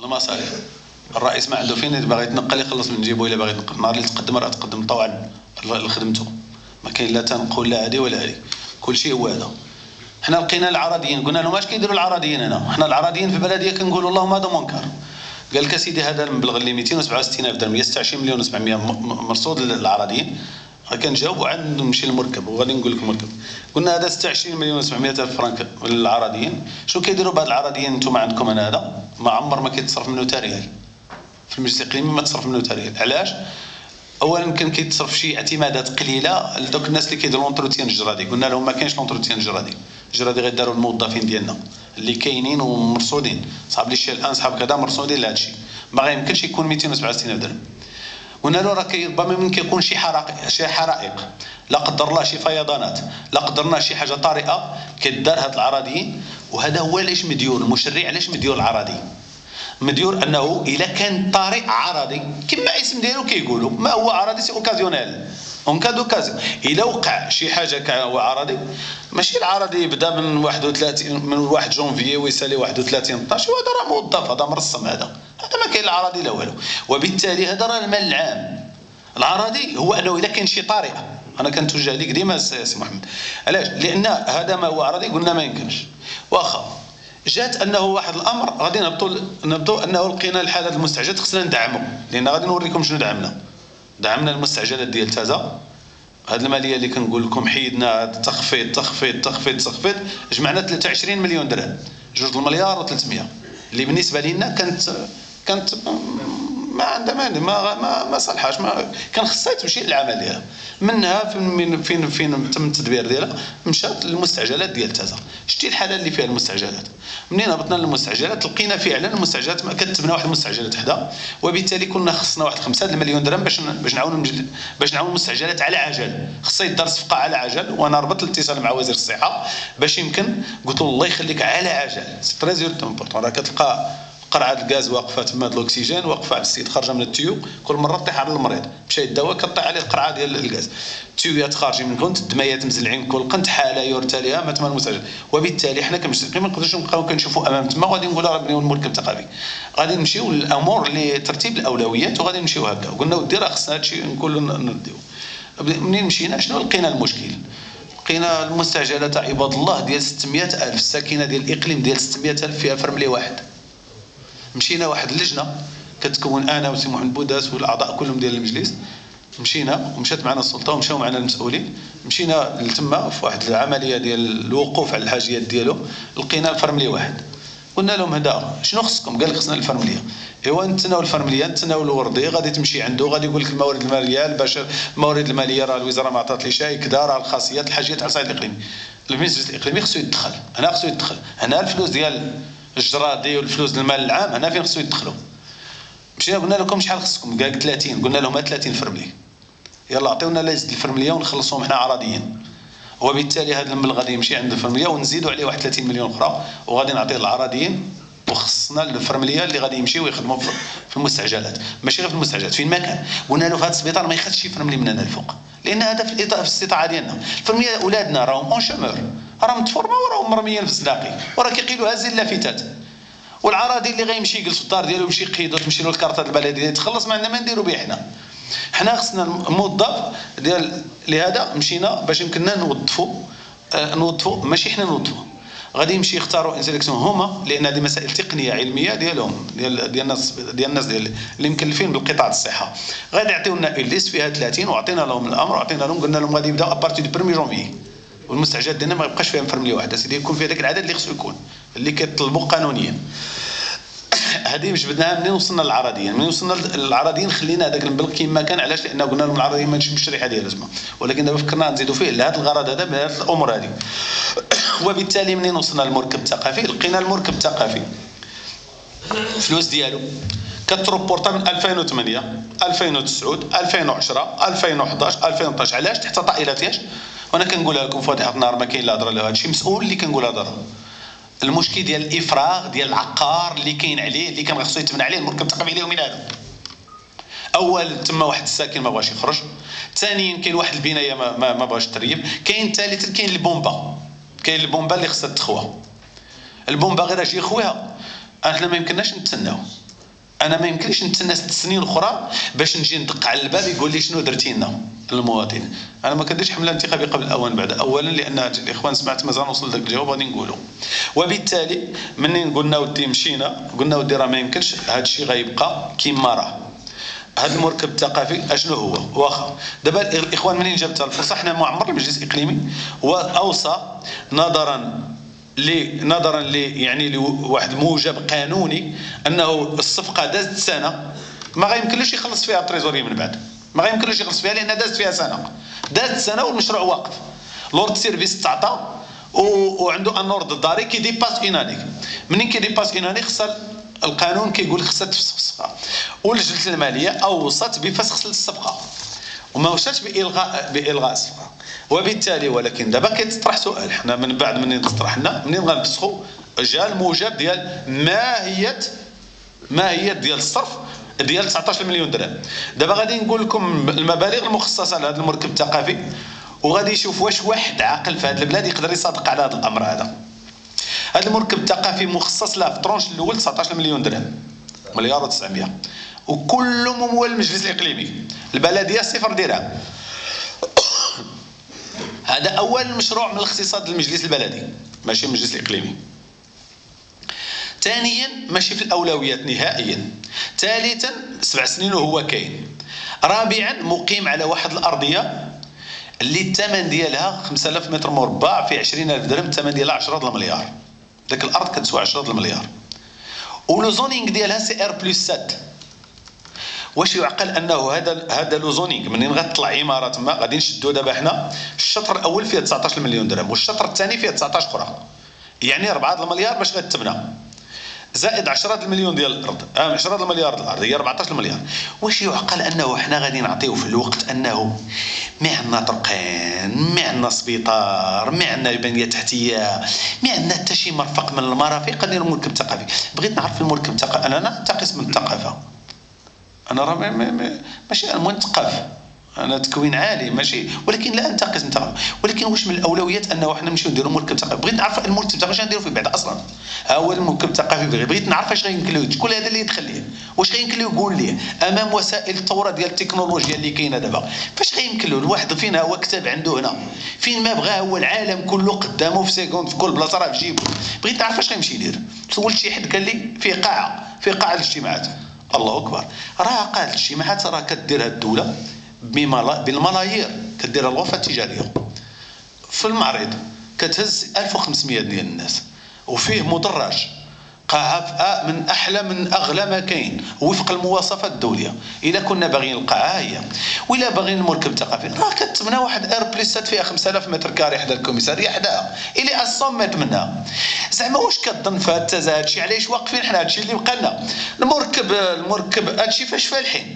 المصاريف. الرئيس ما عنده فين باغي يتنقل يخلص من جيبو الا باغي يتنقل. النهار اللي تقدم راه تقدم طوعا لخدمته، ما كاين لا تنقل لا هادي ولا هادي، كلشي هو هذا. حنا لقينا العراضيين قلنا لهم اش كيديروا العراضيين هنا؟ حنا العراضيين في البلديه كنقولوا اللهم هذا منكر. قال لك اسيدي هذا المبلغ اللي 267 الف درهم 126 مليون و700 مرصود للعراضيين. كنجاوبوا عاد نمشي للمركب وغادي نقول لك المركب. قلنا هذا 26 مليون و700 الف فرنك للعراضيين. شنو كيديروا بهاد العراضيين نتوما عندكم انا هذا؟ ما عمر ما كيتصرف منه حتى ريال. في المجلس الاقليمي ما تصرف منه حتى ريال. علاش؟ اولا كان كيتصرف شي اعتمادات قليله لدوك الناس اللي كيديروا لونتروتيان الجرادي. قلنا لهم ما كاينش لونتروتيان الجرادي، الجرادي غير داروا الموظفين ديالنا اللي كاينين ومرصودين، صحاب لي الشيء الان صحاب كذا مرصودين لهذا الشيء. ما غيمكنش يكون 267 درهم. قلنا له راه ربما ممكن يكون شي حرائق، لا قدر الله شي فيضانات، لا قدر الله شي حاجه طارئه كدار هاد العراضيين. وهذا هو علاش مديون المشرع، علاش مديون العراضي؟ مديور انه الا كان طارئ عرضي كما اسم ديالو كيقولوا، ما هو عرضي سي اوكازيونيل اون كاد اوكازيون. الا وقع شي حاجه كهو عرضي، ماشي العرضي يبدا من 31 من 1 جونفيي ويسالي 31 12 وهذا راه موظف، هذا مرسم، هذا ما كاين العرضي لا والو. وبالتالي هذا راه المال العام. العرضي هو انه الا كاين شي طارئه، انا كنتوجه لك ديما سي محمد. علاش؟ لان هذا ما هو عرضي قلنا ما يمكنش. واخا جات انه واحد الامر غادي نبطوا انه لقينا الحاله المستعجلات خصنا ندعموا، لان غادي نوريكم شنو دعمنا المستعجلات ديال تازا. هذه الماليه اللي كنقول لكم حيدنا تخفيض جمعنا 23 مليون درهم، 2 مليار و300 اللي بالنسبه لنا كانت ما عندها ما صلحاش، ما كان خصها تمشي للعمليه. منها فين تم التدبير ديالها مشات للمستعجلات ديال تازا. شتي الحاله اللي فيها المستعجلات؟ منين هبطنا للمستعجلات لقينا فعلا المستعجلات ما كتبنا واحد المستعجلات حدا، وبالتالي كنا خصنا واحد 5 مليون درهم باش نعاونوا المستعجلات على عجل. خصها يدار صفقه على عجل، وانا ربطت الاتصال مع وزير الصحه باش يمكن قلت له الله يخليك على عجل سي تري امبورطون. راه كتلقى قرعه الغاز واقفه تما، الاكسجين واقفه على السيد خارجه من التيو، كل مره طيح على المريض، مشى الدواء كطيح عليه القرعه ديال الغاز، التيويات خارجين من كنت، الدميات مزلعين كل قنت، حاله يرتليها ما تما المستعجل. وبالتالي حنا كمستقيم ما نقدروش نبقاو كنشوفوا امام تما غادي نقولوا راه بنيو المركب الثقافي، غادي نمشيو للامور اللي ترتيب الاولويات وغادي نمشيو هكا. وقلنا ودي راه خصنا هادشي نقولوا نرديو. منين مشينا شنو لقينا المشكل؟ لقينا المستعجلات عباد الله ديال 600,000، الساكنه ديال الاقليم ديال 600,000 فيها فرملي واحد. مشينا واحد اللجنه كتكون انا وسي محمد بوداس والاعضاء كلهم ديال المجلس، مشينا ومشات معنا السلطه ومشاو معنا المسؤولين، مشينا لتما في واحد العمليه ديال الوقوف على الحاجيات ديالو، لقينا فرملي واحد. قلنا لهم هذا شنو خصكم؟ قال لك خصنا الفرمليه. ايوا نتناول الفرمليه، نتناول الوردي، غادي تمشي عنده غادي يقول لك الموارد الماليه باش الموارد الماليه راه الوزاره ما عطات لي شيء كذا، راه الخاصيات الحاجيات على الصعيد الاقليمي. المجلس الاقليمي خصو يدخل هنا، خصو يدخل هنا الفلوس ديال الجرادي والفلوس المال العام هنا فين خصو يدخلوا. مشينا قلنا لكم شحال خصكم؟ قال لك 30. قلنا لهم 30 فرملي، يلا عطيونا ليست الفرمليه ونخلصوهم حنا عراضيين. وبالتالي هذا المبلغ غادي يمشي عند الفرمليه ونزيدوا عليه واحد 30 مليون اخرى وغادي نعطيه للعراضيين، وخصنا الفرمليه اللي غادي يمشيو ويخدموا في المستعجلات، ماشي غير في المستعجلات فين ما كان. قلنا له في هذا السبيطار ما يخدش شي فرملي من هنا الفوق، لان هذا في الاستطاعه ديالنا. الفرمليه اولادنا راهم اون شومور، راهم متفورمه وراهم مرميين في الزناقي وراه كيقيلوا هازين لافتات. والعراضي اللي غيمشي يجلس في الدار ديالو يمشي يقيدو تمشي له الكارطه البلديه يتخلص، ما عندنا ما نديرو به. حنا خصنا الموظف ديال لهذا مشينا باش يمكننا نوظفوا ماشي حنا نوظفوا، غادي يمشي يختاروا انسيليكسيون هما، لان هذه مسائل تقنيه علميه ديالهم ديال الناس اللي مكلفين بالقطاع الصحه. غادي يعطيو لنا ليست فيها 30 وعطينا لهم الامر وعطينا لهم قلنا لهم غادي يبداو ابارتي دو 1 جونفي، والمستعجلات ديالنا ما يبقاش فيها فرملي واحد اسيدي، يكون فيها داك العدد اللي خصو يكون اللي كيطلبوا قانونيا. هذه جبدناها منين وصلنا للعراضيين. منين وصلنا للعراضيين خلينا هذاك المبلغ كما كان. علاش؟ لان قلنا لهم العراضيين ماشي بالشريحه ديال الازمه، ولكن دابا فكرنا نزيدوا فيه لهذا الغرض هذا من هذه الامور هذه. وبالتالي منين وصلنا للمركب الثقافي؟ لقينا المركب الثقافي الفلوس ديالو كتروبورتا من 2008 2009 2010 2011 2012. علاش؟ تحت طائله ياش. وانا كنقولها لكم فاتحه النهار ما كاين لا هضره لا هادشي مسؤول اللي كنقول هضره. المشكل ديال الافراغ ديال العقار اللي كاين عليه اللي كان خصو يتبنى عليه المركب الثقافي اليومي هذا. اول تما واحد الساكن ما بغاش يخرج، ثانيا كاين واحد البنايه ما بغاش تريب، كاين ثالثا كاين البومبا اللي خصها تخوى. البومبا غير اجي يخويها احنا ما يمكنناش نتسناو. انا ما يمكنليش نتسنى 6 سنين اخرى باش نجي ندق على الباب يقول لي شنو درتي لنا المواطن. انا ما كنديرش حمله انتخابيه قبل الاوان بعد، اولا لان الاخوان سمعت مازال نوصل لذاك الجواب غادي نقولوا. وبالتالي منين قلنا ودي مشينا، قلنا ودي راه ما يمكنش هذا الشيء غيبقى كيما راه. هذا المركب الثقافي اشنو هو؟ واخا دابا الاخوان منين جابت الفرصه، حنا معمر المجلس الاقليمي واوصى نظرا ل يعني لواحد موجب قانوني انه الصفقه دازت سنه ما غيمكنلوش يخلص فيها التريزوري من بعد، ما غيمكنلوش يخلص فيها لان دازت فيها سنه، دازت سنه والمشروع واقف. لورد سيرفيس تعطى وعنده ان اوردر داري كيديباس اون اني، منين كيديباس اون اني خصها القانون كيقول لك خصها تفسخ الصفقه، واللجنه الماليه اوصت بفسخ الصفقه وما وصلش بالغاء الصفقه. وبالتالي ولكن دابا كيتطرح سؤال، حنا من بعد منين طرحنا منين غنفسخوا جا الموجب ديال ماهيه ديال الصرف ديال 19 مليون درهم. دابا غادي نقول لكم المبالغ المخصصه لهذا المركب الثقافي وغادي يشوف واش واحد عاقل في هذه البلاد يقدر يصادق على هذا الامر. هذا المركب الثقافي مخصص له في الطرونش الاول 19 مليون درهم، مليار و900، وكل ممول المجلس الاقليمي، البلديه 0 درهم. هذا اول مشروع من الاقتصاد المجلس البلدي ماشي المجلس الاقليمي. ثانيا ماشي في الاولويات نهائيا. ثالثا 7 سنين وهو كاين. رابعا مقيم على واحد الارضيه اللي الثمن ديالها 5000 متر مربع في 20000 درهم، الثمن ديالها 10 المليار. داك الارض كتسوى 10 المليار، ولو زونينغ ديالها سي ار بلس 7. واش يعقل انه هذا لو زونينغ منين غتطلع عماره تما غادي نشدو دابا حنا الشطر الاول فيه 19 مليون درهم والشطر الثاني فيه 19 اخرى، يعني 4 المليار باش غتبنى، زائد 10 المليون ديال الارض، 10 المليار ديال الارض هي 14 المليار. واش يعقل انه حنا غادي نعطيو في الوقت انه ما عندنا طرقين، ما عندنا سبيطار، ما عندنا بنيه تحتيه، ما عندنا حتى شي مرفق من المرافق نديرو مركب ثقافي؟ بغيت نعرف المركب الثقافي، انا ننتقص من الثقافه، انا راه ماشي مثقف، انا تكوين عالي ماشي، ولكن لا انتقص من الثقافه، ولكن واش من الاولويات انه حنا نمشيو نديرو مركب ثقافي؟ بغيت نعرف المركب الثقافي اش نديرو فيه بعد اصلا. ها هو المركب الثقافي بغيت نعرف اش غيمكن له، شكون هذا اللي يدخل ليه، واش غيمكن له يقول ليه امام وسائل الثوره ديال التكنولوجيا اللي كاينه دابا، فاش غيمكن له الواحد فين هو كتاب عنده هنا فين ما بغى، هو العالم كله قدامه في سكوند في كل بلاصه راه في جيبه. بغيت نعرف اش غيمشي يدير. سولت شي حد قال لي في قاعه الاجتماعات. الله اكبر، راه قاعه الاجتماعات راه كديرها الدوله بالملايير، كديرها الغرفه التجاريه في المعرض، كتهز 1500 ديال الناس، وفيه مدرج، قاعه من احلى من اغلى ما كاين وفق المواصفات الدوليه. اذا كنا باغيين القاعه هي، ولا باغيين المركب الثقافي راه كتبنى واحد ار بلس فيها 5000 متر كاري حدا الكوميساريه حداها الى 100 متر منها. زعما واش كظن في هذا الشيء علاش واقفين حنا؟ هادشي اللي بقى لنا المركب هادشي فاش فالحين.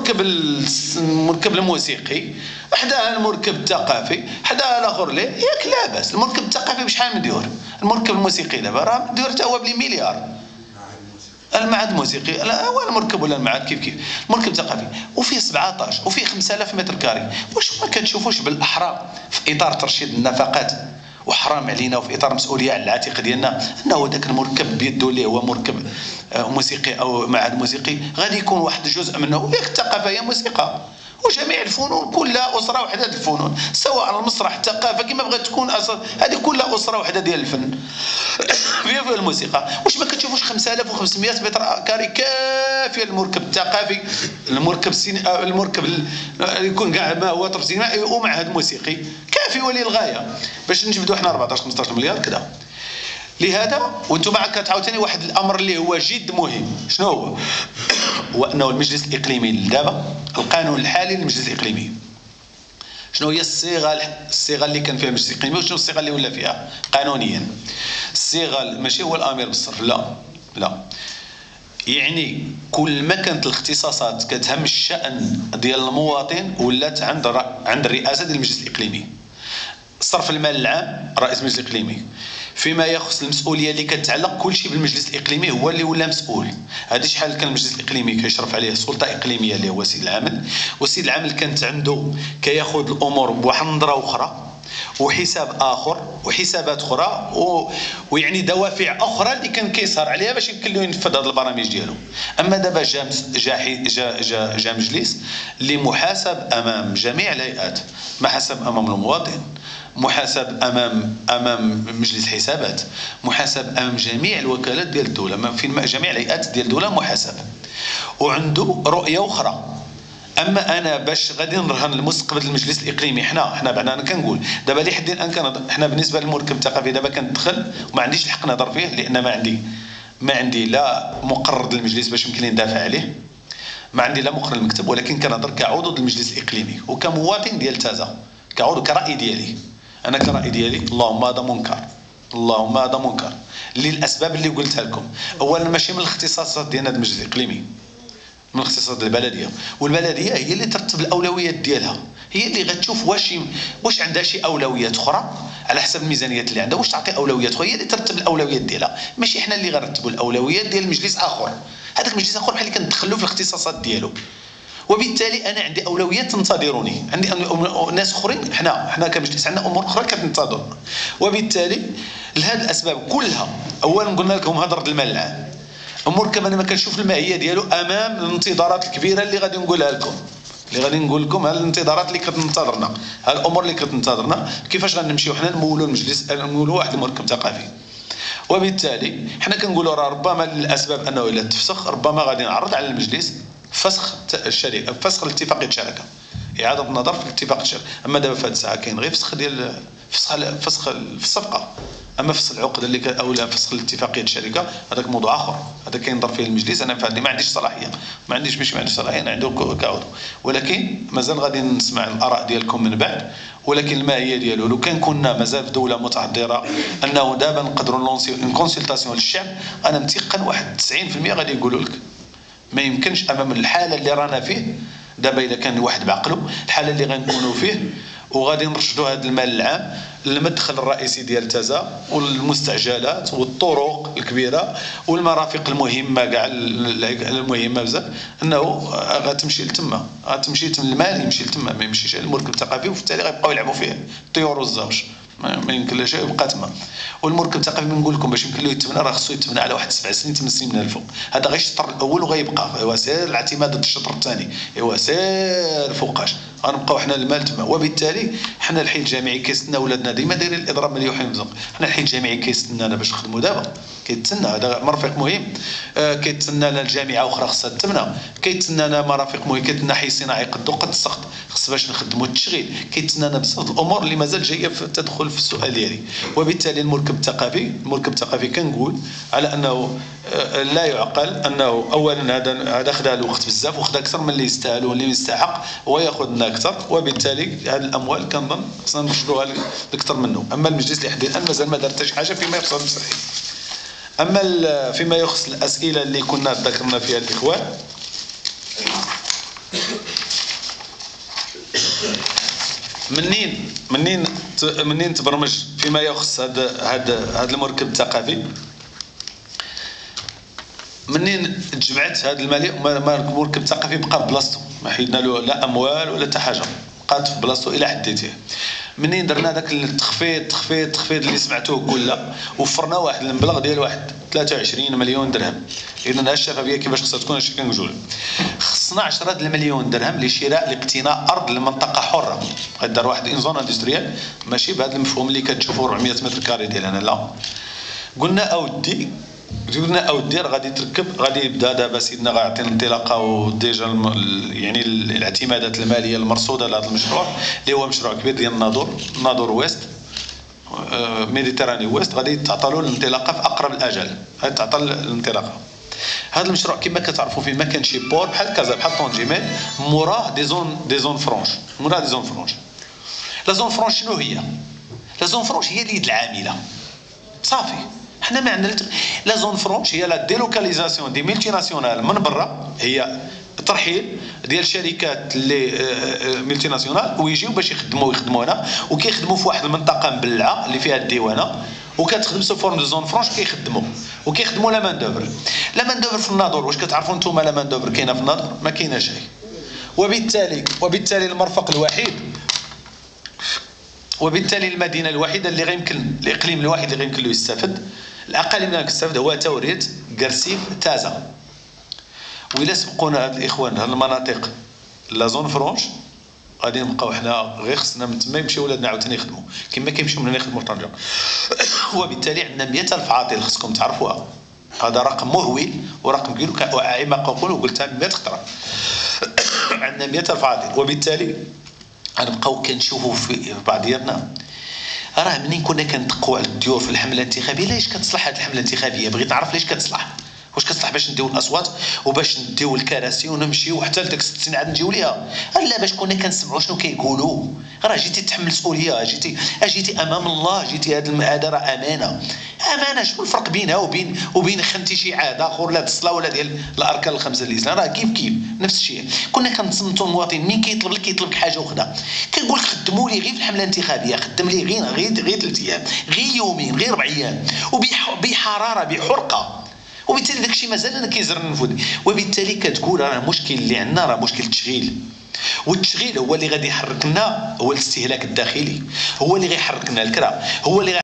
المركب الموسيقي حداها المركب الثقافي حداها الاخر ليه ياك لاباس. المركب الثقافي بشحال مديور؟ المركب الموسيقي دابا راه مديور حتى هو بلي مليار. المعهد الموسيقي لا هو المركب ولا المعهد كيف المركب الثقافي وفيه 17 وفيه 5000 متر كاري. واش ما كتشوفوش بالاحرى في اطار ترشيد النفقات وحرام علينا وفي اطار مسؤوليه على العاتق ديالنا انه ذاك المركب بيدو اللي هو مركب موسيقي او معهد موسيقي غادي يكون واحد الجزء منه ياك الثقافه هي موسيقى وجميع الفنون كلها اسره وحده الفنون، سواء المسرح الثقافه كما بغات تكون هذه كلها اسره وحده ديال الفن في الموسيقى. واش ما كتشوفوش 5500 متر كاري كافيه المركب الثقافي، المركب يكون كاع ما هو طرف سينمائي ومعهد موسيقي كافي وللغايه باش نجبدوا احنا 14 15 مليار كذا. لهذا وانتم معك كتعاوتاني واحد الامر اللي هو جد مهم. شنو هو؟ هو انه المجلس الاقليمي دابا القانون الحالي للمجلس الاقليمي شنو هي الصيغه اللي كان فيها المجلس الاقليمي وشنو الصيغه اللي ولا فيها قانونيا؟ الصيغه ماشي هو الامير بالصرف، لا يعني كل ما كانت الاختصاصات كتهم الشأن ديال المواطن ولات عند الرئاسه ديال المجلس الاقليمي. صرف المال العام رئيس المجلس الاقليمي، فيما يخص المسؤوليه اللي كتعلق كل شيء بالمجلس الاقليمي هو اللي ولا مسؤول. هذه شحال كان المجلس الاقليمي كيشرف عليه سلطه اقليميه اللي هو سيد العامل، والسيد العامل كانت عنده كياخذ الامور بواحد النظره اخرى. وحساب اخر وحسابات اخرى ويعني دوافع اخرى اللي كان كيسهر عليها باش يمكن له ينفذ هذه البرامج ديالو. اما دابا جا مجلس اللي محاسب امام جميع الهيئات، محاسب امام المواطن، محاسب امام مجلس حسابات، محاسب امام جميع الوكالات ديال الدوله، في جميع الهيئات ديال الدوله محاسب، وعنده رؤيه اخرى. اما انا باش غادي نرهن المستقبل المجلس الاقليمي، حنا بعدا انا كنقول دابا لحد الان حنا بالنسبه للمركب الثقافي دابا كندخل وما عنديش الحق نهضر فيه، لان ما عندي لا مقرر للمجلس باش يمكن لي ندافع عليه، ما عندي لا مقرر المكتب، ولكن كنهضر كعضو المجلس الاقليمي وكمواطن ديال تازا، كعضو كرأي ديالي. انا كرأي ديالي اللهم هذا منكر، اللهم هذا منكر للاسباب اللي قلتها لكم. اولا ماشي من الاختصاصات ديال هذا المجلس الاقليمي، من اختصاصات البلديه، والبلديه هي اللي ترتب الاولويات ديالها، هي اللي غتشوف واش عندها شي اولويات اخرى على حسب الميزانيات اللي عندها، واش تعطي اولويات اخرى، هي اللي ترتب الاولويات ديالها، ماشي حنا اللي غنرتبوا الاولويات ديال مجلس اخر. هذاك المجلس اخر بحال اللي كندخلوا في الاختصاصات ديالو، وبالتالي انا عندي اولويات تنتظرني، عندي ناس اخرين، حنا كمجلس عندنا امور اخرى كتنتظرنا. وبالتالي لهذه الاسباب كلها، اولا قلنا لكم هذا رد المال العام، امور كما انا ما كنشوف الماهيه ديالو امام الانتظارات الكبيره اللي غادي نقولها لكم، اللي غادي نقول لكم ها الانتظارات اللي كتنتظرنا، ها الامور اللي كتنتظرنا، كيفاش غنمشيو حنا نمولوا المجلس، نمولوا واحد المركب ثقافي. وبالتالي حنا كنقولوا راه ربما للاسباب انه الا تفسخ ربما غادي نعرض على المجلس فسخ الشركه، فسخ الاتفاقيه الشركه، اعاده النظر في اتفاق الشركه. اما دابا في هذه الساعه كاين غير فسخ ديال فسخ الصفقه، اما فسخ العقد اللي او لا فسخ الاتفاقيه الشركه هذاك موضوع اخر، هذا كينظر فيه المجلس. انا فهمني ما عنديش صلاحيه، ما عنديش صلاحيه، انا عندي كعضو، ولكن مازال غادي نسمع الاراء ديالكم من بعد. ولكن الماهيه ديالو لو كان كنا مازال في دوله متحضره انه دابا نقدروا نلونسيو اون كونسلطاسيون للشعب، انا متيقن واحد 90% غادي يقولوا لك ما يمكنش امام الحاله اللي رانا فيه دابا. الا كان واحد بعقله الحاله اللي غنكونوا فيه، وغادي نرشدوا هذا المال العام للمدخل الرئيسي ديال تازا والمستعجلات والطرق الكبيره والمرافق المهمه كاع المهمه بزاف، انه غتمشي لتما، غتمشي المال يمشي لتما، ما يمشيش للمركب الثقافي، وفي التالي غيبقاو يلعبوا فيه الطيور والزوج، ما يمكن لا شيء يبقى تما. والمركب الثقافي نقول لكم باش يمكن له يتبنى راه خصو يتبنى على واحد 7 سنين 8 سنين من الفوق. هذا غير الشطر الاول وغيبقى ايوا سير الاعتماد الشطر الثاني، ايوا سير فوقاش غنبقاو حنا المال تما. وبالتالي حنا الحي الجامعي كيستنى ولادنا ديما دايرين الاضراب مليون يمزق، حنا الحي الجامعي كيستنانا باش نخدموا دابا، كيتسنى هذا مرفق مهم، كيتسنانا الجامعه اخرى خصها تبنى، كيتسنانا مرافق مهم، كيتسنى حي صناعي قد السقط خص باش نخدموا التشغيل، كيتسنانا بزاف الامور اللي مازال جايه في التدخل في السؤال ديالي. وبالتالي المركب الثقافي كنقول على انه لا يعقل انه اولا هذا خدا الوقت بزاف وخدا اكثر من اللي يستاهل واللي يستحق وياخذنا اكثر، وبالتالي هذه الاموال كنظن خصنا نرشدوها اكثر منه. اما المجلس اللي حد الان مازال ما دار حتى شي حاجه فيما يخص المسرحي. اما فيما يخص الاسئله اللي كنا ذكرنا فيها الاخوان، منين تبرمج فيما يخص هذا المركب الثقافي، منين تجمعت هذا المركب الثقافي بقى بلاصتو، ما حيدنا له لا اموال ولا حتى حاجه، بقات في بلاصتو الى حديتيه. منين درنا داك التخفيض اللي سمعتوه كله، وفرنا واحد المبلغ ديال واحد 23 مليون درهم. اذا الشفافيه كيفاش خصها تكون هادشي كنقول خصنا 10 المليون درهم لشراء لاقتناء ارض لمنطقه حره، غيدار واحد اون زون اندستريال، ماشي بهذا المفهوم اللي كتشوفوا 400 متر كاري ديالنا، لا. قلنا اودي راه غادي تركب، غادي يبدا دابا سيدنا غيعطي الانطلاقه وديجا يعني الاعتمادات الماليه المرصوده لهذا المشروع اللي هو مشروع كبير ديال ناظور ويست ميديتيراني ويست، غادي تعطى له الانطلاقه في اقرب الاجل، غادي تعطى الانطلاقه. هذا المشروع كما كتعرفوا فيه ما كان شي بور بحال كازا بحال طونجيميل، موراه دي زون فرونش، لا زون فرونش شنو هي؟ لا زون فرونش هي اليد العامله صافي. حنا ما عندنا لا زون فرونش، هي لا ديلوكاليزاسيون دي ملتي ناسيونال من برا، هي ترحيل ديال شركات اللي ملتي ناسيونال ويجيو باش يخدموا هنا، وكيخدموا في واحد المنطقه مبلعه اللي فيها الديوانه، وكتخدم سو فورم دو زون فرونش، كيخدموا لا مان دوفر في الناظور. واش كتعرفوا نتوما لا مان دوفر كاينه في الناظور؟ ما كاينه شيء. وبالتالي المرفق الوحيد وبالتالي المدينه الوحيده اللي غيمكن، الاقليم الوحيد اللي غيمكن له يستافد، الاقاليم اللي غيمكن تستافد هو توريت، كرسيف، تازا. وإلا سبقونا هاد الاخوان هاد المناطق لا زون فرونش غادي نبقاو حنا غير خصنا من تما يمشيو ولادنا عاوتاني يخدموا كما كيمشيو من هنا يخدموا في طنجة. وبالتالي عندنا 100,000 عاطل خصكم تعرفوها. هذا رقم مهول ورقم كبير، كما قلت وقلتها 100 خطره. عندنا 100,000 عاطل، وبالتالي غنبقاو كنشوفوا في بعضياتنا راه منين كنا كنتقوا على الديور في الحمله الانتخابيه. علاش كتصلح هذه الحمله الانتخابيه؟ بغيت نعرف علاش كتصلح. واش كتصلح باش نديو الاصوات وباش نديو الكراسي ونمشيو حتى لديك 60 عاد نجيو ليها؟ لا، باش كنا كنسمعوا شنو كيقولوا. راه جيتي تحمل مسؤوليه، جيتي امام الله، جيتي هذا راه امانه. شنو الفرق بينها وبين خنتي شي عاد اخر، لا الصلاه ولا ديال الاركان الخمسه الاسلام؟ راه كيف نفس الشيء. كنا كنتصنتوا المواطن مين كيطلب لك حاجه اخرى كنقول لك خدموا لي غير في الحمله الانتخابيه، خدم لي غير 3 ايام، غير يومين، غير 4 ايام، وبحراره بحرقه. وبالتالي داك الشيء مازال انا كيزر نفوذ. وبالتالي كتقول راه المشكل اللي عندنا راه مشكل التشغيل، والتشغيل هو اللي غادي يحركنا، هو الاستهلاك الداخلي هو اللي غيحركنا الكرا، هو اللي